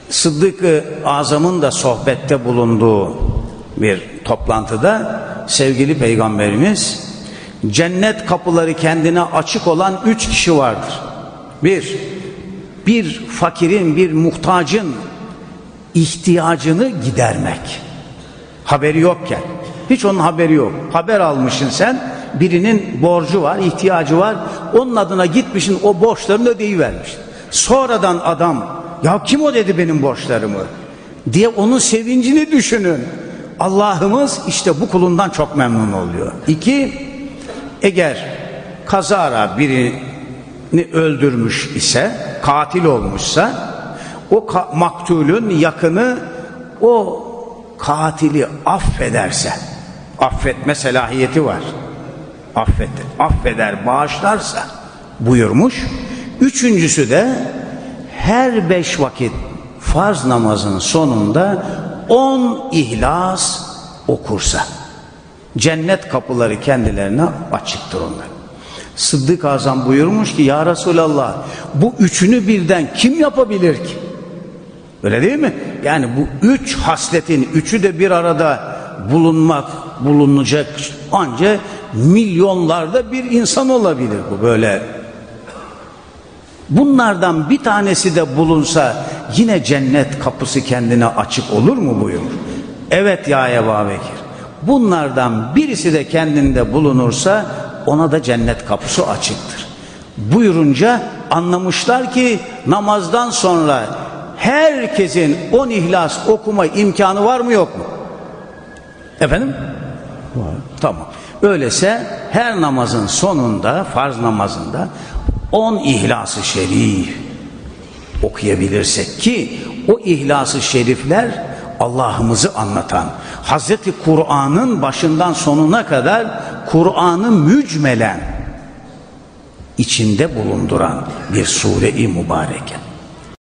Sıddık-ı Azam'ın da sohbette bulunduğu bir toplantıda sevgili Peygamberimiz, cennet kapıları kendine açık olan 3 kişi vardır. Bir fakirin, bir muhtacın ihtiyacını gidermek. Haberi yokken. Hiç onun haberi yok. Haber almışsın sen, birinin borcu var, ihtiyacı var. Onun adına gitmişsin, o borçlarını ödeyivermişsin. Sonradan adam, ya kim o dedi benim borçlarımı diye onun sevincini düşünün. Allah'ımız işte bu kulundan çok memnun oluyor. 2, eğer kazara birini öldürmüş ise, katil olmuşsa, o maktulün yakını o katili affederse, affetme selahiyeti var, affeder, bağışlarsa buyurmuş. 3.'sü de her 5 vakit farz namazın sonunda 10 İhlas okursa cennet kapıları kendilerine açıktır onlar. Sıddık-ı Azam buyurmuş ki, ya Resulallah, bu 3'ünü birden kim yapabilir ki? Öyle değil mi? Yani bu 3 hasletin 3'ü de bir arada bulunacak ancak milyonlarda bir insan olabilir bu böyle. Bunlardan bir tanesi de bulunsa yine cennet kapısı kendine açık olur mu buyurur. Evet ya Ebu Bekir. Bunlardan birisi de kendinde bulunursa ona da cennet kapısı açıktır. Buyurunca anlamışlar ki namazdan sonra herkesin 10 İhlas okuma imkanı var mı yok mu? Efendim? Var. Tamam. Öyleyse her namazın sonunda, farz namazında 10 İhlas-ı Şerif okuyabilirsek, ki o İhlas-ı Şerifler Allah'ımızı anlatan, Hazreti Kur'an'ın başından sonuna kadar Kur'an'ı mücmelen içinde bulunduran bir sure-i mübareke.